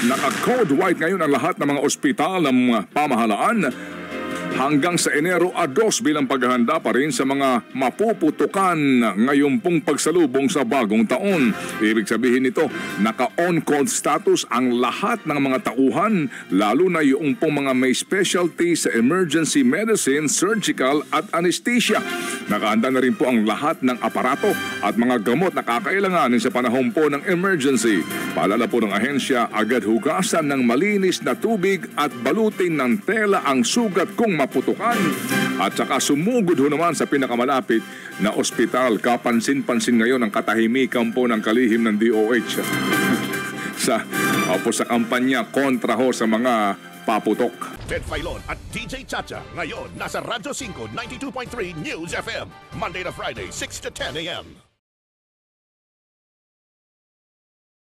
Naka-code white ngayon ang lahat ng mga ospital ng pamahalaan hanggang sa Enero 2 bilang paghahanda pa rin sa mga mapuputukan ngayon pong pagsalubong sa bagong taon. Ibig sabihin nito, naka-on-call status ang lahat ng mga tauhan, lalo na yung pong mga may specialty sa emergency medicine, surgical at anesthesia. Nakahanda na rin po ang lahat ng aparato at mga gamot na kakailanganin sa panahon po ng emergency. Paalala po ng ahensya, agad hugasan ng malinis na tubig at balutin ng tela ang sugat kung maputukan. At saka sumugod ho naman sa pinakamalapit na ospital. Kapansin-pansin ngayon ang katahimikan po ng kalihim ng DOH sa kampanya kontra ho sa mga paputok. Ted Filon at DJ Chacha ngayon nasa Radyo 5 92.3 News FM Monday to Friday 6 to 10 a.m.